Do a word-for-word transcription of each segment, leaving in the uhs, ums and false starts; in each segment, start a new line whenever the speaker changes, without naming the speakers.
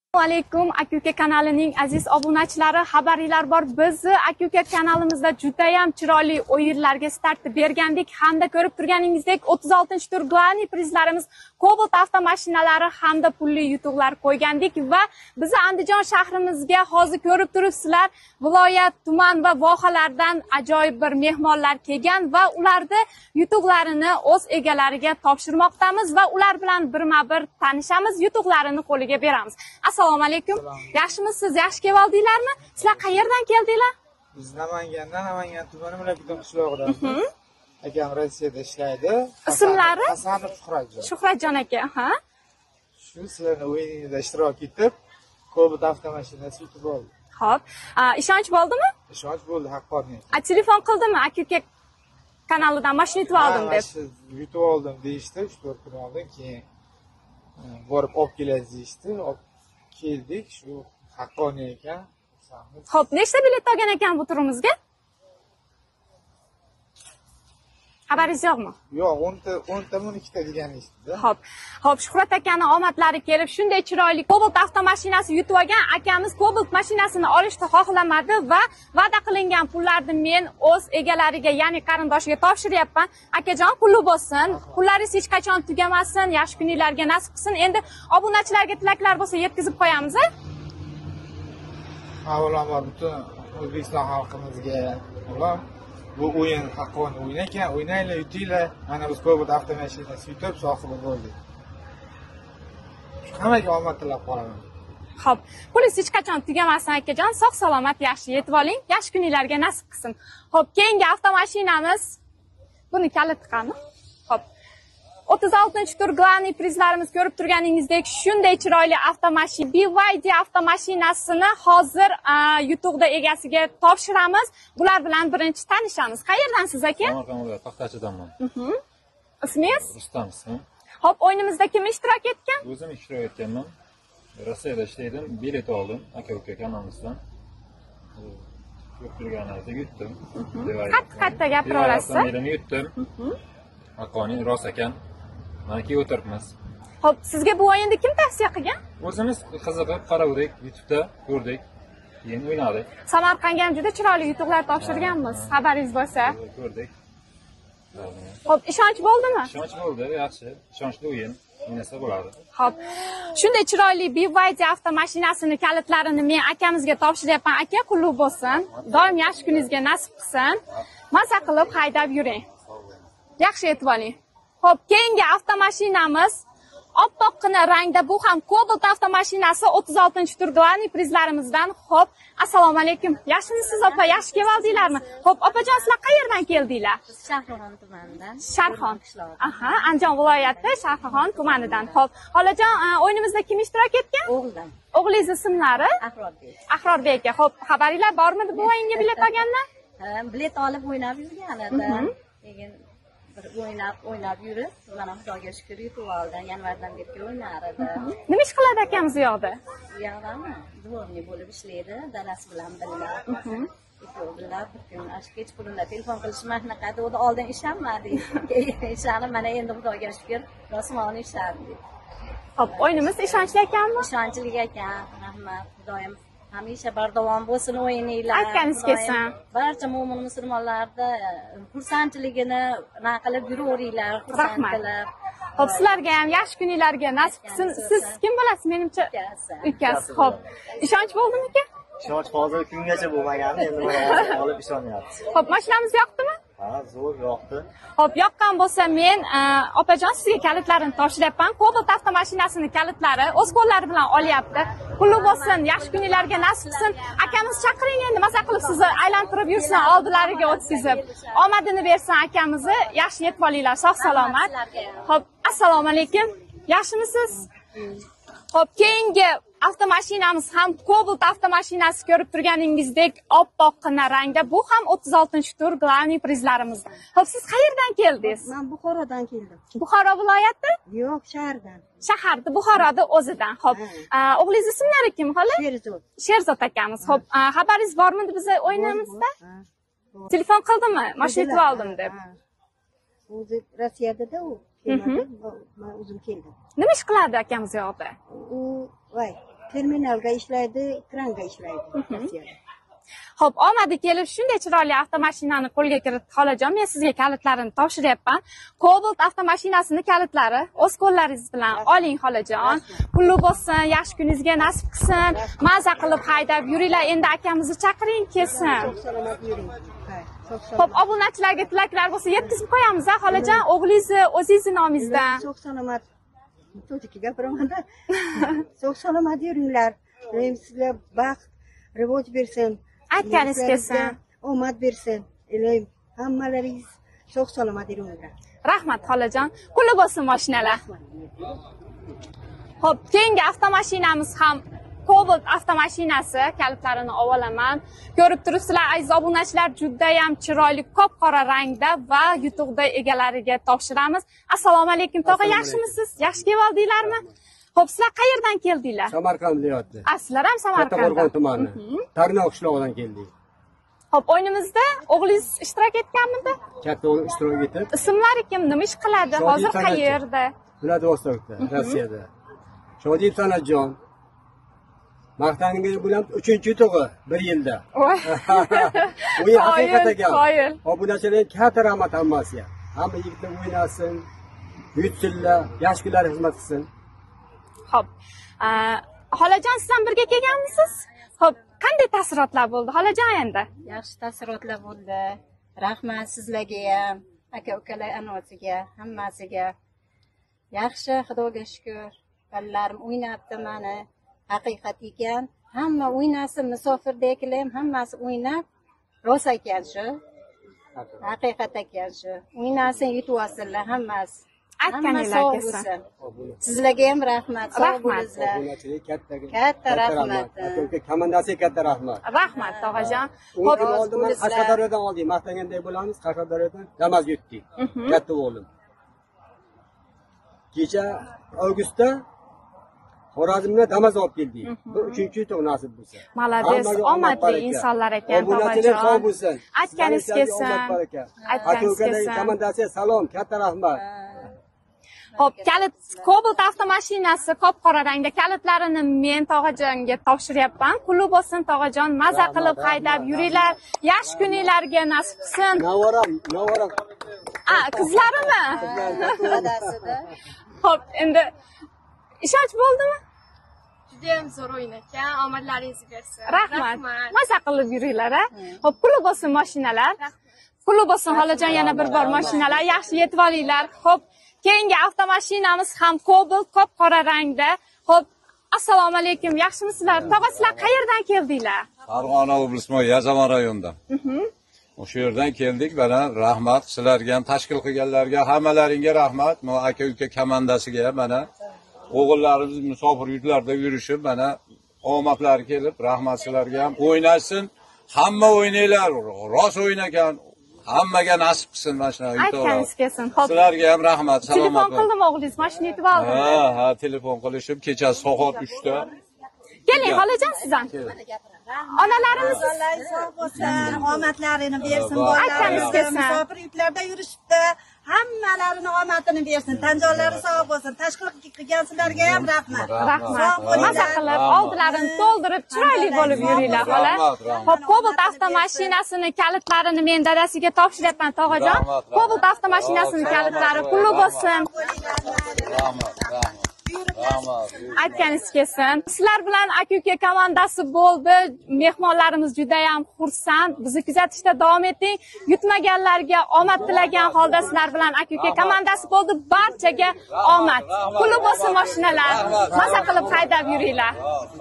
Assalomu alaykum Aka-uka kanalining aziz obunachilari, xabaringlar bor. Biz Aka-uka kanalimizda juda ham chiroyli o'yinlarga start bergandik hamda ko'rib turganingizdek o'ttiz oltinchi tur glaniy prizlarimiz Cobalt avtomashinalari hamda pulli yutuqlar qo'ygandik va biz Andijon shahrimizga hozir ko'rib turibsizlar, viloyat, tuman va vohalardan ajoyib bir mehmonlar kelgan va ularda yutuqlarini o'z egalariga topshirmoqdamiz va ular bilan birma-bir tanishamiz, yutuqlarini qo'liga beramiz. Assalomu alaykum. Yaxshimisiz? Yaxshi kelib oldinglarmi? Sizlar qayerdan keldinglar?
Biz Namangandan, Namangan tumani Mirabiton qishlog'idan. Akam Rossiyada ishlaydi.
Ismlari?
Hasanov Shuhratjon.
Shuhratjon aka, ha?
Shu sizlarning o'yiningizda ishtirok etib, Cobalt avtomashinasi yutib oldim.
Xo'p, ishonch bo'ldimi?
Ishonch bo'ldi, haqqoniy.
A telefon qildimi Aka-uka kanalidan mashina yutib oldim deb?
Yutib oldim deyishdi, uch to'rt kun oldin, keyin borib olib kelasiz deyishdi. Keldik, shu haqqoniy ekan.
Xo'p, nechta bilet olgan ekan bu turimizga? Xabaringiz yo'qmi?
Yo'q, o'nta, o'nta o'n ikkita degan eshitdi.
Xo'p. Xo'p, Shuhrat akani omadlari kelib, shunday chiroyli Cobalt avtomashinasi yutib olgan akamiz Cobalt mashinasini olishni xohlamadi va va'da qilingan pullarni men o'z egalariga, ya'ni qarindoshiga topshiryapman. Akajon, pulli bo'lsin. Pullaringiz hech qachon tugamasin, yaxshi kunlarga nasib qilsin. Endi obunachilarga tilaklar bo'lsa yetkazib qo'yamiz, a?
Avvalambor butun O'zbekiston xalqimizga ular bu o'yin haqqoniy o'yin ekan, o'ynanglar, yutinglar. Mana biz Cobalt avtomashinasi yutib sohibi bo'ldik. Hammaga omad tilab qolaman.
Xo'p, pulingiz hech qachon tugamasin akajon, sog' salomat yaxshi yetib oling, yaxshi kunlarga nasib qilsin. Xo'p, keyingi avtomashinamiz buni kaliti qani? Xo'p. o'ttiz oltinchi tur glaniy prizlarimiz ko'rib turganingizdek shunday chiroyli avtomashina B Y D avtomashinasini hozir yutuqda egasiga topshiramiz. Bular bilan birinchi tanishamiz. Qayerdansiz aka?
Samarqand Paxtachidanman.
Ismingiz?
Rustam ismim.
Xo'p, o'yinimizda kim ishtirok etgan?
O'zim ishtirok etganman. Rossiyada ishlaydim, bilet oldim aka-uka kanalimizdan. Ko'p turganlarda yutdim.
Qattiq-qattiq gapira olasiz?
Men yutdim. Haqqoniy rost ekan. Mana keyin o'tiribmiz.
Xo'p, sizga bu o'yinni kim tavsiya qilgan?
O'zimiz qiziqib qaradik, YouTube'da ko'rdik. Keyin o'ynadik.
Samarqandga ham juda chiroyli yutuqlar topshirganmiz, xabaringiz bo'lsa.
Ko'rdik.
Xo'p, ishonch bo'ldimi?
Ishonch bo'ldi, yaxshi. Ishonchli o'yin. O'ynasa bo'ladi.
Xo'p. Shunday chiroyli B Y D avtomashinasini kalitlarini men akamizga topshiryapman. Aka, qulluq bo'lsin. Doim yaxshi kuningizga nasib qilsin. Maza qilib haydab yuring. Yaxshi yetib oling. Xo'p, keyingi avtomashinamiz oppoqqina rangda, bu ham Cobalt avtomashinasi o'ttiz oltinchi tur glaniy prizlarimizdan. Xo'p, assalomu alaykum. Yaxshimisiz opa? Yaxshi kelib oldinglarmi? Xo'p, opajon, sizlar qayerdan keldinglar?
Sharxon tumanidan.
Sharxon. Aha, Andijon viloyati Sharxon tumanidan. Xo'p, xolajon, o'yinimizda kim ishtirok etgan?
O'g'ildan.
O'g'lingiz ismlari?
Ahrorbek.
Ahrorbek aka. Xo'p, xabaringlar bormi bu o'yinga bilet olganlar?
Ha, bilet olib o'ynab yurgan edi. Keyin bir o'ynab, o'ynab yurib, mana Xudoga shukr yutib oldim. Yanvardan beri o'ynar edi.
Nima ish qiladi akamiz u yoqda?
U yoqdami? Dvorniy bo'lib ishlaydi, dadasi bilan birga. Ikkovi bilan bir kun ash kech qurunda telefon qilishma shunaqa edi. Oldin ishlammadi. Keyin ishlanib, mana endi Xudoga shukr, rasmoni ishladi.
Xo'p, o'yinimiz ishonchli ekanmi?
Ishonchli ekan. Rahmat. Xudoyim hamisha bardavom bo'lsin o'yininglar.
Aytganingiz kelsin.
Barcha mo'min musulmonlarda xursandchiligini na qilib yuraveringlar, xursand qilib.
Xo'p, sizlarga ham yaxshi kunlarga nasib qilsin. Siz kim bo'lasiz menimcha? Ukasi. Xo'p. Ishonch bo'ldimi aka?
Ishonch hozir kungacha bo'lmagandi, endi mana olib ishonyapti.
Xo'p, mashinamiz yoqdimi?
Ha, zo'r yoqdi.
Xo'p, yoqqan bo'lsa men opajon sizga kalitlarini topshiryapman. Cobalt avtomashinasini kalitlari o'z qo'llari bilan olyapti. Qulluq bo'lsin, yaxshi kunlarga nasib qilsin. Akamiz chaqiring endi, maza qilib sizni aylantirib yursin, oldilariga o'tkazib. Omadini bersin akamizni. Yaxshi yetib olinglar, sog' salomat. Xo'p, assalomu alaykum. Yaxshimisiz? Xo'p, keyingi avtomashinamiz ham Cobalt avtomashinasi ko'rib turganingizdek oppoqqina rangda. Bu ham o'ttiz oltinchi tur glaniy prizlarimiz. Xo'p, siz qayerdan keldingiz?
Men Buxorodan keldim.
Buxoro viloyati?
Yo'q, shahardan.
Shaharda, Buxoroda o'zidan. Xo'p, o'g'lingiz ismlari kim, xola?
Sherzod.
Sherzod akamiz. Xo'p, xabaringiz bormi bizni o'yinimizda? Telefon qildimi? Mashina yutib oldim deb.
O'zi Rossiyada-da u. Men o'zim keldim.
Nima ish qiladi akamiz yoqda?
U voy, terminalga ishlaydi, kranga ishlaydi. Rossiyada.
Xo'p, omadi kelib shunday chiroyli avtomashinani qo'lga kiritdi. Xolajon, men sizga kalitlarini topshiryapman. Cobalt avtomashinasining kalitlari o'z qo'llaringiz bilan oling, xolajon. Pulli bo'lsin, yaxshi kuningizga nasib qilsin. Maza qilib haydab yuringlar. Endi akamizni chaqiring, kelsin.
Sog' salomat yuring.
Xo'p, obunachilarga tilaklar bo'lsa yetkazib qo'yamiz, ha, xolajon. O'g'lingizni, o'zingizni nomingizdan.
Sog' salomat. To'diki gapiramanda. Sog' salomat yuringlar. Ilohim sizga baxt, rivoj bersin.
Aytganingiz kelsin.
Omad bersin. Ilohim hammalaringiz sog' salomat yuringlar.
Rahmat, xolajon. Quli bo'lsin mashinalar. Xo'p, keyingi avtomashinamiz ham Cobalt avtomashinasi. Kalitlarini olaman. Ko'rib turibsizlar, aziz obunachilar, juda ham chiroyli qop-qora rangda va yutuqda egalariga topshiramiz. Assalomu alaykum, tog'a, yaxshimisiz? Yaxshi kelib oldinglarmi? Xo'p, sizlar qayerdan keldinglar?
Samarqand viloyati.
A, sizlar ham Samarqanddan.
Kattaqo'rg'on tumani. Tarnoq qishlog'idan keldik.
Xo'p, o'yinimizda o'g'lingiz ishtirok etganmidi?
Katta o'g'lim ishtirok etib,
Ismlari kim, nima ish qiladi? Hozir qayerda?
Vladivostokda, Rossiyada. Shodiyev Sanatjon. Maqtanimga bilan uchinchi yutug'i bir yilda. Bu haqiqat ekan.
Qoyil.
Obunachilar katta rahmat hammasiga. Hamma yigitlar o'ynasin, yutsinlar, yaxshi kunlar xizmat qilsin.
Xo'p. Xolajon, siz ham birga kelganmisiz? Xo'p, qanday taassurotlar bo'ldi, xolajon endi?
Yaxshi taassurotlar bo'ldi. Rahmat sizlarga ham, aka-ukalar anosiga, hammasiga. Yaxshi, Xudoga shukr. Balalarim o'ynabdi mani. Haqiqat ekan. Hamma o'ynasin, musofirdagilar ham hammasi o'ynab, rost ekan shu. Haqiqat ekan shu. O'ynasin, yutib olsinlar hammasi.
Aytganinglar kelsin.
Sizlarga ham rahmat, sog' bo'linglar.
Obunachilik katta
Katta rahmat.
Aka-uka komandasiga katta rahmat.
Rahmat, tog'ajon.
Xo'p, oldin men Qashqadaryodan oldik, maqtaganday bo'lamiz, Qashqadaryodan Damas yutdik. Katta o'g'lim. Kecha avgustda Xorazmdan Damas olib keldik. Bu uchinchi yutuq nasib bo'lsa.
Malades, omadli insonlar ekan,
Obunachilar sog'
tog'ajon.
bo'lsin.
Aytganingiz kelsin. Aytganingiz kelsin.
Komandasiga salom, katta rahmat.
Xo'p, kalit Cobalt avtomashinasi qop-qora rangda kalitlarini men tog'ajonga topshiryapman. Quli bo'lsin, tog'ajon, maza qilib haydab yuringlar. Yaxshi kuninglarga nasib qilsin.
Navoram, navoram.
A, qizlarimi?
Dadasida.
Xo'p, endi ishonch bo'ldimi?
Judayam zo'r o'yin ekan. Omadlaringizni bersin.
Rahmat. Maza qilib yuringlar, ha. Xo'p, quli bo'lsin mashinalar. Quli bo'lsin, xolajon, yana bir bor mashinalar. Yaxshi yetib olinglar. Xo'p, keyingi avtomashinamiz ham Cobalt qop-qora rangda. Xo'p, assalomu alaykum, yaxshimisizlar? Tog'a, sizlar qayerdan keldinglar?
Farg'ona oblasi, Yazaman rayonidan. O'sha yerdan keldik, mana rahmat sizlarga ham, tashkil qilganlarga, hammalaringga rahmat. Bu aka-uka komandasiga mana o'g'illarimiz musofir yurtlarda yurishib, mana omadlari kelib, rahmat sizlarga ham. O'ynasin, hamma o'ynaylar, rost o'ynagan. Hammaga nasib qilsin mana shunaqa yutuqlar.
Aytganingiz kelsin. Xo'p.
Sizlarga ham rahmat, salomat
Telefon
bo'ling.
qildim o'g'lingiz, mashina yetib oldi.
Ha, ha, telefon qilishib, kechasi soat uchda.
Keling, xolajon, siz ham. Onalarimiz
sog' bo'lsin, omadlarini bersin,
aytganingiz kelsin.
musofir yurtlarda yurishibdi. Hammalarini omadini bersin, tanjonlari sog' bo'lsin. Tashkil qilgansizlarga ham rahmat.
Rahmat. Maza qilib, oldilarini to'ldirib, chiroyli bo'lib yuringlar, xola. Xo'p, Cobalt avtomashinasini kalitlarini men dadasiga topshiryapman, tog'ajon. Cobalt avtomashinasini kalitlari pulli bo'lsin.
Rahmat, rahmat.
Aytganingiz kelsin. Sizlar bilan aka-uka komandasi bo'ldi. Mehmonlarimiz juda ham xursand. Bizni kuzatishda davom eting. Yutmaganlarga omad tilagan holda sizlar bilan aka-uka komandasi bo'ldi. Barchaga omad. Puli bo'lsin mashinalar. Maza qilib haydab yuringlar.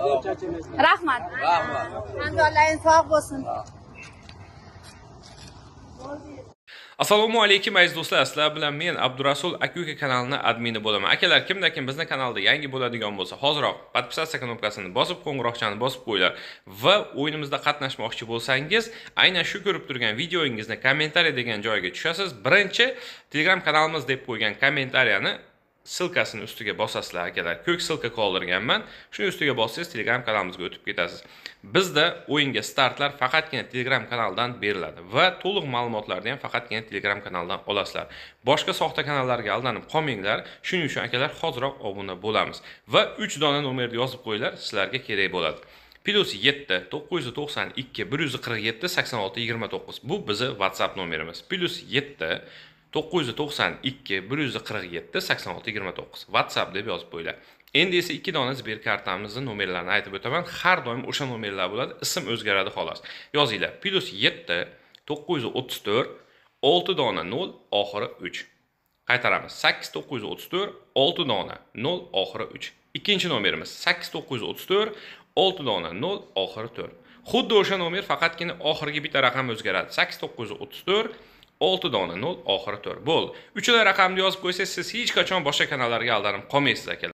Rahmat.
Tanjonlaringiz sog' bo'lsin.
Assalomu alaykum aziz do'stlar, sizlar bilan men Abdurasul aka-uka kanalining admini bo'laman. Akalar, kimda-kim bizni kanalda yangi bo'ladigan bo'lsa, hoziroq podpisatsiya knopkasini bosib, qo'ng'iroqchani bosib qo'yinglar va o'yinimizda qatnashmoqchi bo'lsangiz, aynan shu ko'rib turgan videoingizni kommentariy degan joyga tushasiz. Birinchi Telegram kanalimiz deb qo'ygan kommentariyani silkasini ustiga bosasizlar akalar. Ko'k silka qoldirganman. Shuni ustiga bossangiz Telegram kanalimizga o'tib ketasiz. Bizda o'yinga startlar faqatgina Telegram kanalidan beriladi va to'liq ma'lumotlarni ham faqatgina Telegram kanalidan olasizlar. Boshqa soxta kanallarga aldanib qolmanglar. Shuning uchun akalar hoziroq obuna bo'lamiz va uch dona nomerni yozib qo'yinglar, sizlarga kerak bo'ladi. Plus yetti to'qqiz yuz to'qson ikki bir yuz qirq yetti sakson olti yigirma to'qqiz. Bu bizi WhatsApp nomerimiz. Plus yetti to'qqiz yuz to'qson ikki bir yuz qirq yetti sakson olti yigirma to'qqiz. WhatsApp deb yozib qo'yinglar. Endi esa ikki dona Sber kartamizning nomerlarini aytib o'taman. Har doim o'sha nomerlar bo'ladi, ism o'zgaradi xolos. Yozinglar. Plus yetti to'qqiz yuz o'ttiz to'rt olti dona nol oxiri uch. Qaytaramiz. sakkiz to'qqiz yuz o'ttiz to'rt olti dona nol oxiri uch. Ikkinchi nomerimiz sakkiz to'qqiz yuz o'ttiz to'rt olti dona nol oxiri to'rt. Xuddi o'sha nomer, faqatgina oxirgi bitta raqam o'zgaradi. sakkiz to'qqiz yuz o'ttiz to'rt olti dona nol oxiri to'rt. Bo'ldi. Uchala raqamni yozib qo'ysangiz, siz hech qachon boshqa kanallarga aldanib qolmaysiz akalar.